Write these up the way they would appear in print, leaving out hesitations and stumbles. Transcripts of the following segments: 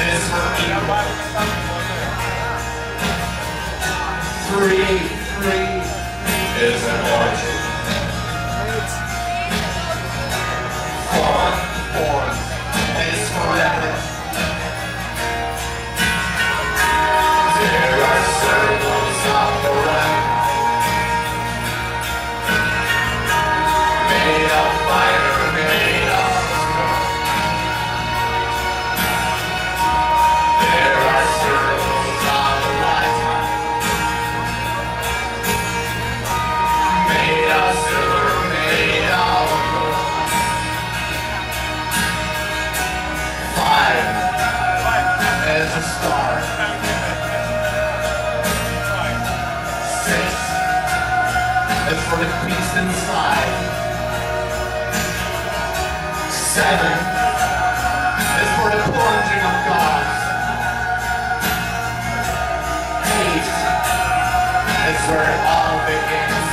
is for evil. 3 is an orgy. 4 is forever. There are circles of the wreck, made of fire, made of smoke. There are circles of the light, made of silver, made of gold. 5 is a star. 6 is for the beast inside. 7 is for the plunging of gods. 8 is where it all begins.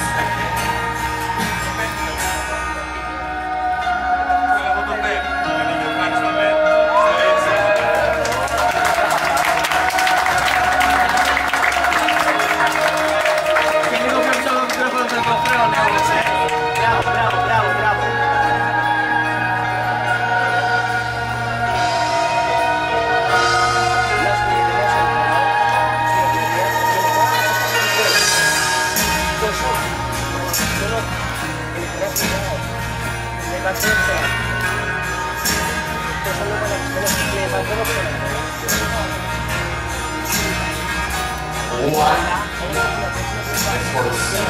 One is for the sun.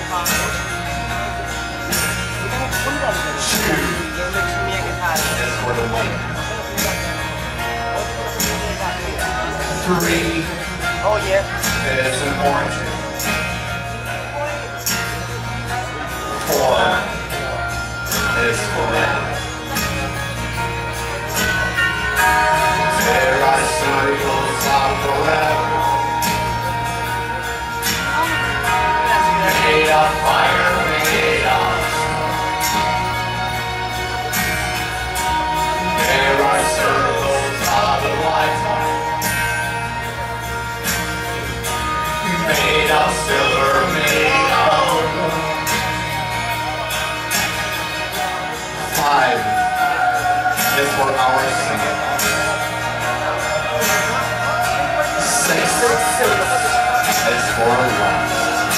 2 is for the wind. 3 is an orgy. 4 is forever. There are circles of forever, made of fire, made of smoke. There are circles of the light, made of silver, made of gold. 5 is for our sin. 6 is for lust.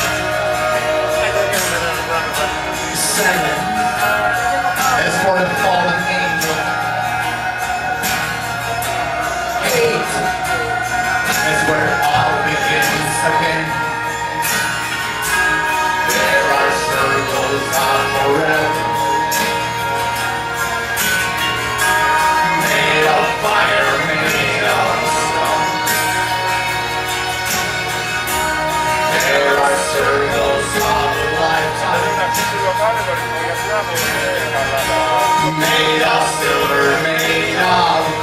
7 is for the fallen angel. 8 is where it all begins again. There are circles of forever, made of fire, made of stone. There are circles of a lifetime, made of silver, made of